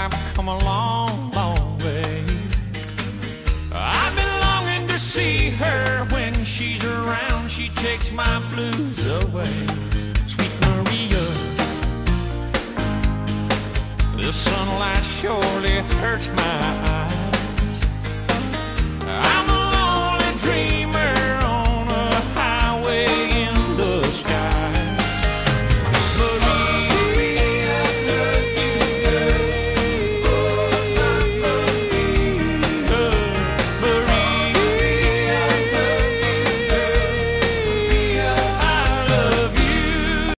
I've come a long, long way. I've been longing to see her. When she's around, she takes my blues away. Sweet Maria, the sunlight surely hurts my eyes.